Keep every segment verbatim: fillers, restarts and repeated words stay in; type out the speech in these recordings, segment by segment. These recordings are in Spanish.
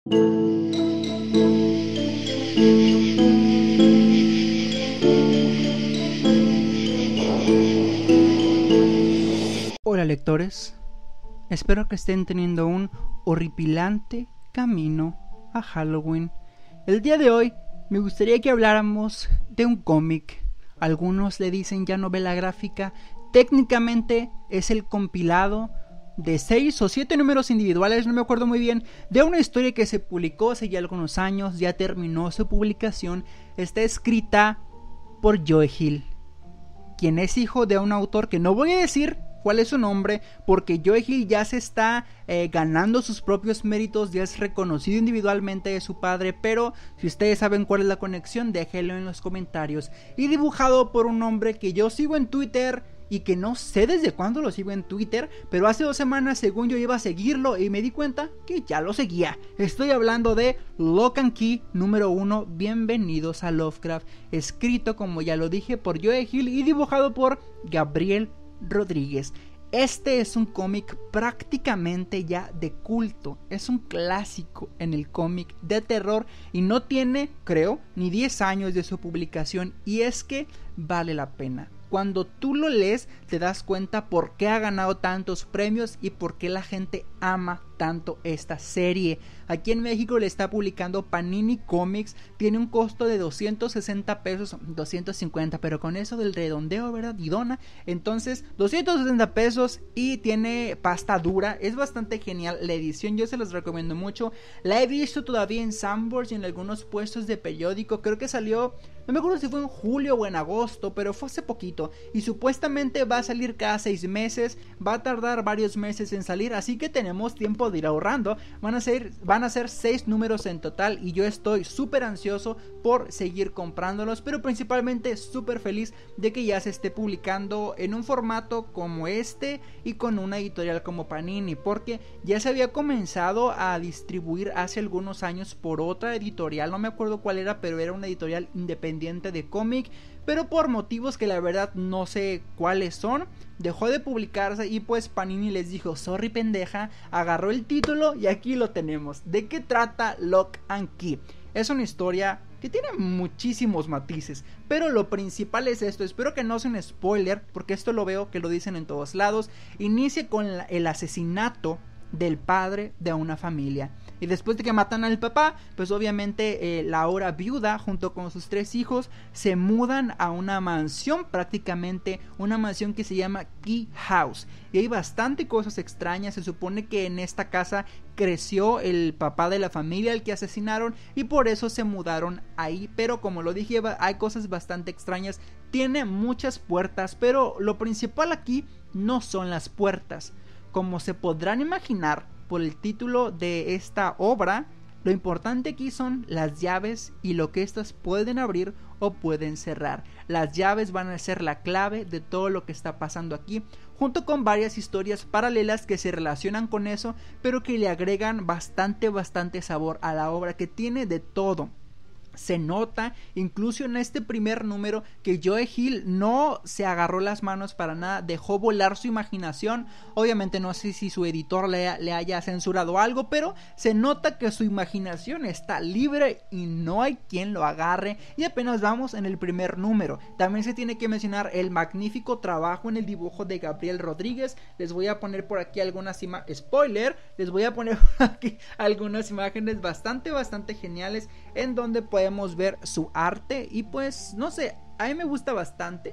Hola lectores, espero que estén teniendo un horripilante camino a Halloween. El día de hoy me gustaría que habláramos de un cómic. Algunos le dicen ya novela gráfica. Técnicamente es el compilado de seis o siete números individuales, no me acuerdo muy bien, de una historia que se publicó hace ya algunos años, ya terminó su publicación. Está escrita por Joe Hill, quien es hijo de un autor que no voy a decir cuál es su nombre, porque Joe Hill ya se está eh, ganando sus propios méritos, ya es reconocido individualmente de su padre, pero si ustedes saben cuál es la conexión, déjenlo en los comentarios. Y dibujado por un hombre que yo sigo en Twitter y que no sé desde cuándo lo sigo en Twitter, pero hace dos semanas según yo iba a seguirlo y me di cuenta que ya lo seguía. Estoy hablando de Lock and Key número uno, Bienvenidos a Lovecraft, escrito, como ya lo dije, por Joe Hill y dibujado por Gabriel Rodríguez. Este es un cómic prácticamente ya de culto, es un clásico en el cómic de terror y no tiene, creo, ni diez años de su publicación, y es que vale la pena. Cuando tú lo lees te das cuenta por qué ha ganado tantos premios y por qué la gente ama tanto esta serie. Aquí en México le está publicando Panini Comics, tiene un costo de doscientos sesenta pesos, doscientos cincuenta, pero con eso del redondeo, ¿verdad? Y dona, entonces doscientos sesenta pesos y tiene pasta dura, es bastante genial la edición, yo se los recomiendo mucho. La he visto todavía en Sanborns y en algunos puestos de periódico, creo que salió, no me acuerdo si fue en julio o en agosto, pero fue hace poquito, y supuestamente va a salir cada seis meses, va a tardar varios meses en salir, así que tenemos tiempo de ir ahorrando. Van a ser, van a ser seis números en total y yo estoy súper ansioso por seguir comprándolos, pero principalmente súper feliz de que ya se esté publicando en un formato como este y con una editorial como Panini, porque ya se había comenzado a distribuir hace algunos años por otra editorial, no me acuerdo cuál era, pero era una editorial independiente de cómic, pero por motivos que la verdad no sé cuáles son, dejó de publicarse y pues Panini les dijo, sorry pendeja, agarró el título y aquí lo tenemos. ¿De qué trata Lock and Key? Es una historia que tiene muchísimos matices, pero lo principal es esto, espero que no sea un spoiler, porque esto lo veo que lo dicen en todos lados. Inicia con la, el asesinato del padre de una familia. Y después de que matan al papá, pues obviamente eh, la ahora viuda junto con sus tres hijos se mudan a una mansión, prácticamente una mansión que se llama Key House. Y hay bastante cosas extrañas, se supone que en esta casa creció el papá de la familia al que asesinaron y por eso se mudaron ahí. Pero como lo dije, hay cosas bastante extrañas, tiene muchas puertas, pero lo principal aquí no son las puertas. Como se podrán imaginar por el título de esta obra, lo importante aquí son las llaves y lo que estas pueden abrir o pueden cerrar. Las llaves van a ser la clave de todo lo que está pasando aquí, junto con varias historias paralelas que se relacionan con eso, pero que le agregan bastante, bastante sabor a la obra, que tiene de todo. Se nota incluso en este primer número que Joe Hill no se agarró las manos para nada, dejó volar su imaginación. Obviamente no sé si su editor le, le haya censurado algo, pero se nota que su imaginación está libre y no hay quien lo agarre. Y apenas vamos en el primer número. También se tiene que mencionar el magnífico trabajo en el dibujo de Gabriel Rodríguez. Les voy a poner por aquí algunas imágenes, spoiler, les voy a poner por aquí algunas imágenes bastante bastante geniales en donde podemos ver su arte y pues no sé, a mí me gusta bastante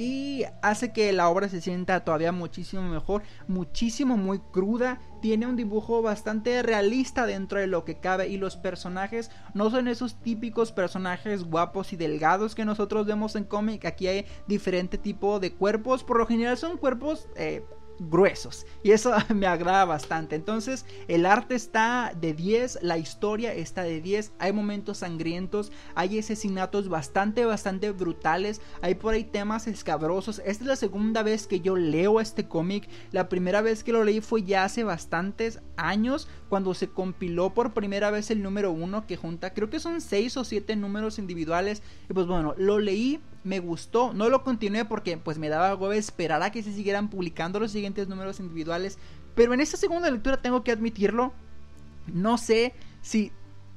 y hace que la obra se sienta todavía muchísimo mejor, muchísimo muy cruda. Tiene un dibujo bastante realista dentro de lo que cabe y los personajes no son esos típicos personajes guapos y delgados que nosotros vemos en cómic. Aquí hay diferente tipo de cuerpos, por lo general son cuerpos eh, gruesos y eso me agrada bastante. Entonces el arte está de diez, la historia está de diez, hay momentos sangrientos, hay asesinatos bastante bastante brutales, hay por ahí temas escabrosos. Esta es la segunda vez que yo leo este cómic, la primera vez que lo leí fue ya hace bastantes años, cuando se compiló por primera vez el número uno, que junta creo que son seis o siete números individuales, y pues bueno, lo leí, me gustó, no lo continué porque pues me daba hueva esperar a que se siguieran publicando los siguientes números individuales, pero en esta segunda lectura tengo que admitirlo, no sé si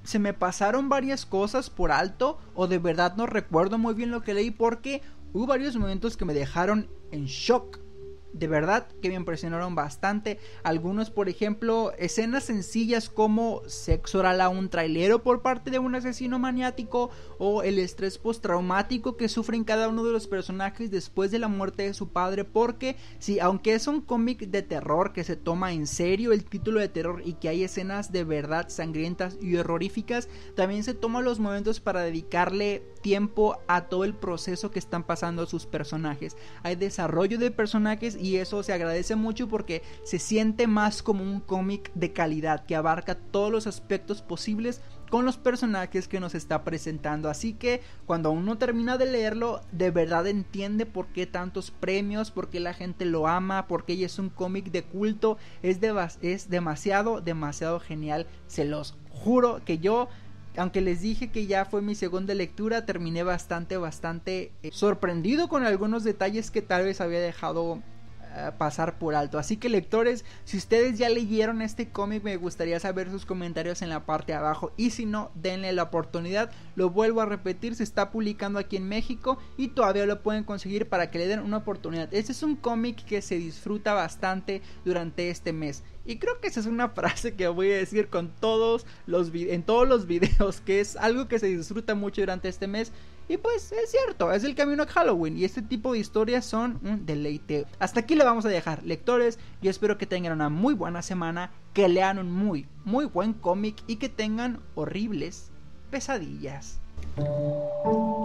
se me pasaron varias cosas por alto o de verdad no recuerdo muy bien lo que leí porque hubo varios momentos que me dejaron en shock. De verdad que me impresionaron bastante. Algunos, por ejemplo, escenas sencillas como sexo oral a un trailero por parte de un asesino maniático, o el estrés postraumático que sufren cada uno de los personajes después de la muerte de su padre. Porque sí, aunque es un cómic de terror que se toma en serio el título de terror y que hay escenas de verdad sangrientas y horroríficas, también se toma los momentos para dedicarle tiempo a todo el proceso que están pasando sus personajes. Hay desarrollo de personajes y eso se agradece mucho porque se siente más como un cómic de calidad que abarca todos los aspectos posibles con los personajes que nos está presentando. Así que cuando uno termina de leerlo, de verdad entiende por qué tantos premios, por qué la gente lo ama, por qué es un cómic de culto. Es, de, es demasiado, demasiado genial. Se los juro que yo, aunque les dije que ya fue mi segunda lectura, terminé bastante, bastante eh, sorprendido con algunos detalles que tal vez había dejado pasar por alto. Así que, lectores, si ustedes ya leyeron este cómic, me gustaría saber sus comentarios en la parte de abajo, y si no, denle la oportunidad. Lo vuelvo a repetir, se está publicando aquí en México y todavía lo pueden conseguir para que le den una oportunidad. Este es un cómic que se disfruta bastante durante este mes. Y creo que esa es una frase que voy a decir con todos los en todos los videos, que es algo que se disfruta mucho durante este mes. Y pues es cierto, es el camino a Halloween y este tipo de historias son un deleite. Hasta aquí le vamos a dejar, lectores. Yo espero que tengan una muy buena semana, que lean un muy, muy buen cómic y que tengan horribles pesadillas.